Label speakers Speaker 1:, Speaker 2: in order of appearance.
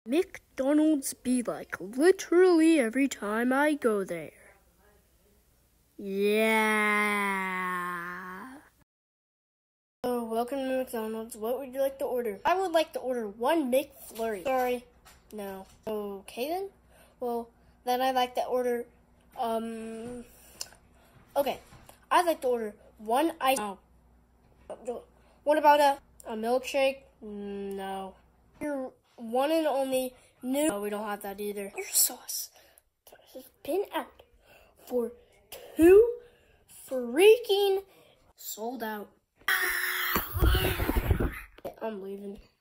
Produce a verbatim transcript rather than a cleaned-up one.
Speaker 1: McDonald's be like literally every time I go there. Yeah. So, welcome to McDonald's. What would you like to order? I would like to order one McFlurry. Sorry. No. Okay then. Well, then I'd like to order, um, okay. I'd like to order one ice. Oh. What about a, a milkshake? No. Your one and only new. No, we don't have that either. Your sauce has been out for two freaking sold out. I'm leaving.